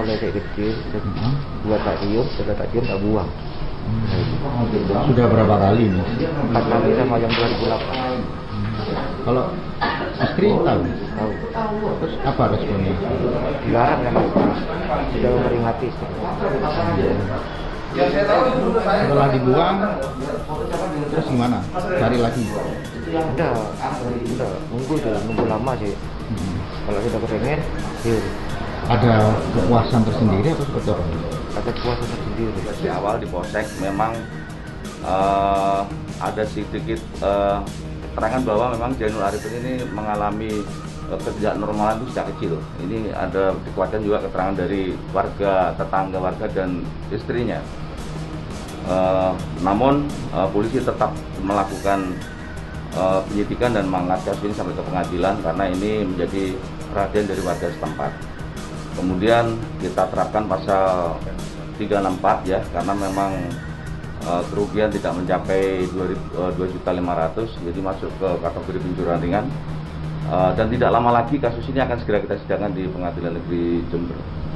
mulai dari kecil, buat tak cium, setelah tak cium tak buang. Sudah berapa kali nih? 4 kali sama yang 2008. Kalau istri tahu? Tahu. Terus apa responnya? Dilarang kan, sudah memperingati. Setelah dibuang, terus gimana? Cari lagi? Udah, nunggu lama sih. Kalau sudah kepengen, yuk. Ada kepuasan tersendiri atau seperti apa? Ada kepuasan tersendiri. Di awal di Polsek memang ada sedikit keterangan bahwa memang Zainul Arifin ini mengalami ketidaknormalan itu sejak kecil. Ini ada dikuatkan juga keterangan dari warga, tetangga warga dan istrinya. Namun polisi tetap melakukan penyidikan dan mengangkat kasus ini sampai ke pengadilan karena ini menjadi perhatian dari warga setempat. Kemudian kita terapkan pasal 364 ya, karena memang kerugian tidak mencapai 2.500.000, jadi masuk ke kategori pencurian ringan. Dan tidak lama lagi kasus ini akan segera kita sidangkan di Pengadilan Negeri Jember.